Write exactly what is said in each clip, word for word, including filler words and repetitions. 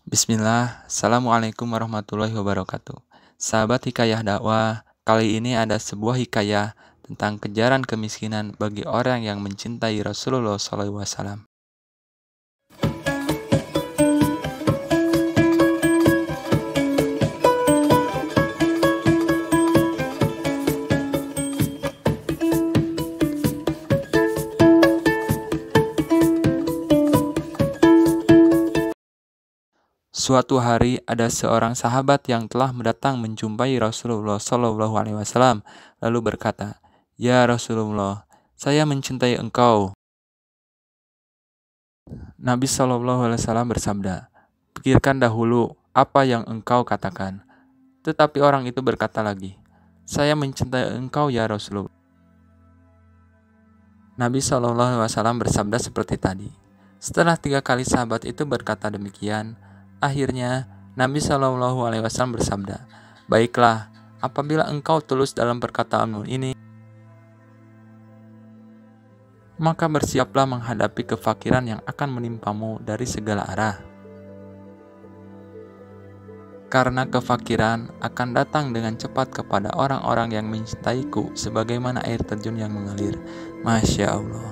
Bismillah, Assalamualaikum warahmatullahi wabarakatuh. Sahabat Hikayah Dakwah, kali ini ada sebuah hikayah tentang kejaran kemiskinan bagi orang yang mencintai Rasulullah shallallahu alaihi wasallam. Suatu hari ada seorang sahabat yang telah mendatang menjumpai Rasulullah shallallahu alaihi wasallam lalu berkata, "Ya Rasulullah, saya mencintai engkau." Nabi shallallahu alaihi wasallam bersabda, "Pikirkan dahulu apa yang engkau katakan." Tetapi orang itu berkata lagi, "Saya mencintai engkau ya Rasulullah." Nabi shallallahu alaihi wasallam bersabda seperti tadi. Setelah tiga kali sahabat itu berkata demikian, akhirnya Nabi shallallahu alaihi wasallam bersabda, "Baiklah, apabila engkau tulus dalam perkataanmu ini, maka bersiaplah menghadapi kefakiran yang akan menimpamu dari segala arah. Karena kefakiran akan datang dengan cepat kepada orang-orang yang mencintaiku sebagaimana air terjun yang mengalir." Masya Allah.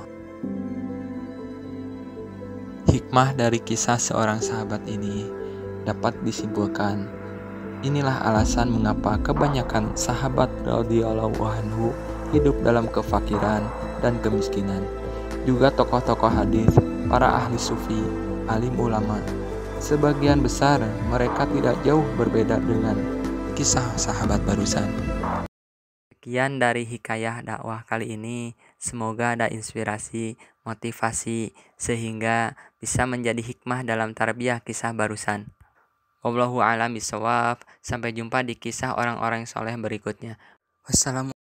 Hikmah dari kisah seorang sahabat ini dapat disimpulkan, inilah alasan mengapa kebanyakan sahabat radhiyallahu anhu hidup dalam kefakiran dan kemiskinan. Juga tokoh-tokoh hadis, para ahli sufi, alim ulama, sebagian besar mereka tidak jauh berbeda dengan kisah sahabat barusan. Sekian dari hikayah dakwah kali ini. Semoga ada inspirasi, motivasi, sehingga bisa menjadi hikmah dalam tarbiyah kisah barusan. Wallahu a'lam bishawab. Sampai jumpa di kisah orang-orang soleh berikutnya. Wassalamualaikum.